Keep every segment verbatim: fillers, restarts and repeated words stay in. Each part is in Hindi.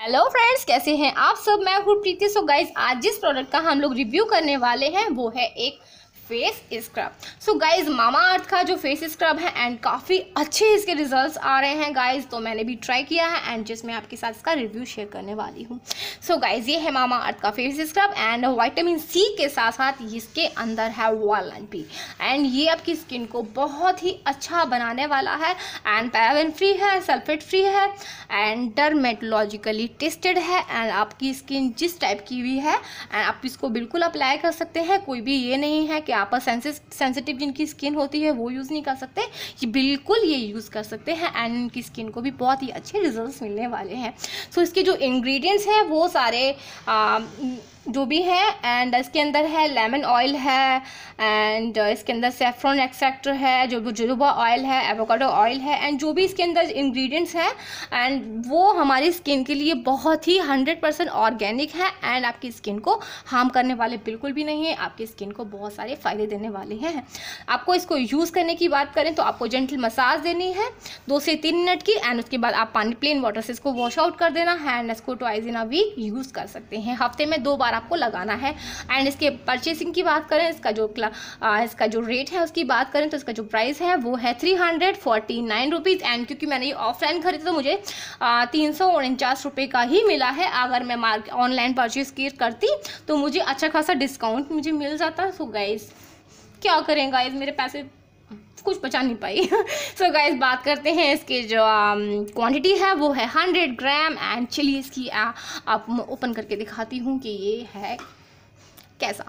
हेलो फ्रेंड्स, कैसे हैं आप सब। मैं हूँ प्रीति। सो गाइज, आज जिस प्रोडक्ट का हम लोग रिव्यू करने वाले हैं वो है एक face scrub. So guys, Mamaearth का जो फेस स्क्रब है एंड काफ़ी अच्छे इसके रिजल्ट्स आ रहे हैं गाइज। तो मैंने भी ट्राई किया है एंड जिसमें आपके साथ इसका रिव्यू शेयर करने वाली हूँ। सो गाइज, ये है मामा अर्थ का face scrub and vitamin C के साथ साथ इसके अंदर है वालनट भी, एंड ये आपकी स्किन को बहुत ही अच्छा बनाने वाला है एंड पैराबेन फ्री है, सल्फेट फ्री है एंड डर्मेटोलॉजिकली टेस्टेड है। एंड आपकी स्किन जिस टाइप की भी है एंड आप इसको बिल्कुल अप्लाई कर सकते हैं। कोई भी ये नहीं है कि आप सेंसिटिव जिनकी स्किन होती है वो यूज़ नहीं कर सकते, ये बिल्कुल ये यूज़ कर सकते हैं एंड इनकी स्किन को भी बहुत ही अच्छे रिजल्ट्स मिलने वाले हैं। सो इसके जो इंग्रेडिएंट्स हैं वो सारे आ, जो भी है एंड इसके अंदर है लेमन ऑयल है एंड इसके अंदर सेफ्रॉन एक्सट्रैक्ट है, जो जोजोबा ऑयल है, एवोकाडो ऑयल है एंड जो भी इसके अंदर इंग्रेडिएंट्स हैं एंड वो हमारी स्किन के लिए बहुत ही हंड्रेड परसेंट ऑर्गेनिक है एंड आपकी स्किन को हार्म करने वाले बिल्कुल भी नहीं है। आपकी स्किन को बहुत सारे फ़ायदे देने वाले हैं। आपको इसको यूज़ करने की बात करें तो आपको जेंटल मसाज देनी है दो से तीन मिनट की एंड उसके बाद आप पानी प्लेन वाटर से इसको वॉश आउट कर देना है एंड इसको twice in a week use कर सकते हैं। हफ्ते में दो बार आपको लगाना है। एंड इसके परचेसिंग की बात करें, इसका जो आ, इसका जो रेट है उसकी बात करें तो इसका जो प्राइस है वो है three hundred forty nine rupees and क्योंकि मैंने ये ऑफलाइन खरीदा तो मुझे तीन सौ उनचास रुपये का ही मिला है। अगर मैं मार्केट ऑनलाइन परचेज की करती तो मुझे अच्छा खासा डिस्काउंट मुझे मिल जाता। सो गाइस, क्या करें गाइस, मेरे पैसे कुछ बचा नहीं पाई। सो गाइस, बात करते हैं इसकी जो क्वांटिटी um, है वो है हंड्रेड ग्राम एंड चलिए इसकी आ, आप ओपन करके दिखाती हूँ कि ये है कैसा।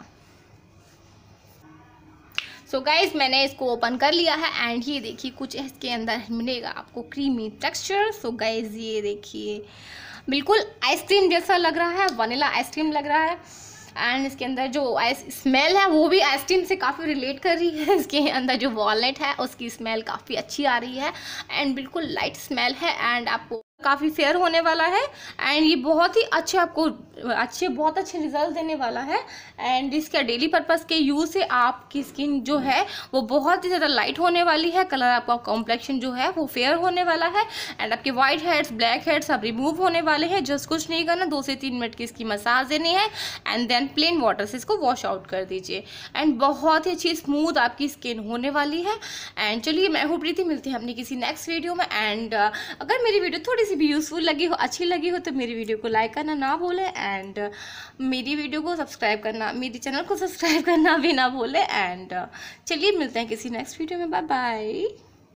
सो so गाइज, मैंने इसको ओपन कर लिया है एंड ये देखिए कुछ इसके अंदर मिलेगा आपको क्रीमी टेक्सचर। सो गाइज, ये देखिए बिल्कुल आइसक्रीम जैसा लग रहा है, वनीला आइसक्रीम लग रहा है एंड इसके अंदर जो आइस स्मेल है वो भी आइसक्रीम से काफ़ी रिलेट कर रही है। इसके अंदर जो वॉलनट है उसकी स्मेल काफ़ी अच्छी आ रही है एंड बिल्कुल लाइट स्मेल है एंड आपको काफ़ी फेयर होने वाला है एंड ये बहुत ही अच्छे आपको अच्छे बहुत अच्छे रिजल्ट देने वाला है एंड इसका डेली पर्पस के यूज़ से आपकी स्किन जो है वो बहुत ही ज़्यादा लाइट होने वाली है। कलर आपका कॉम्प्लेक्शन जो है वो फेयर होने वाला है एंड आपके वाइट हेड्स ब्लैक हेड्स सब रिमूव होने वाले हैं। जस्ट कुछ नहीं करना, दो से तीन मिनट की इसकी मसाज देनी है एंड देन प्लेन वाटर से इसको वॉश आउट कर दीजिए एंड बहुत ही अच्छी स्मूथ आपकी स्किन होने वाली है। एंड चलिए, मैं हूँ प्रीति, मिलती है अपनी किसी नेक्स्ट वीडियो में एंड uh, अगर मेरी वीडियो थोड़ी सी भी यूज़फुल लगी हो, अच्छी लगी हो तो मेरी वीडियो को लाइक करना ना भूलें एंड मेरी वीडियो को सब्सक्राइब करना, मेरी चैनल को सब्सक्राइब करना भी ना भूलें एंड चलिए मिलते हैं किसी नेक्स्ट वीडियो में। Bye bye.